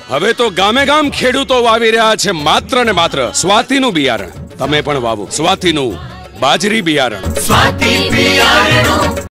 હવે તો ગામે ગામ ખેડૂતો વાવી રહ્યા છે માત્ર ને માત્ર સ્વાતિનું બિયારણ. તમે પણ વાવો સ્વાતિનું બાજરી બિયારણ. સ્વાતિ બિયારણ.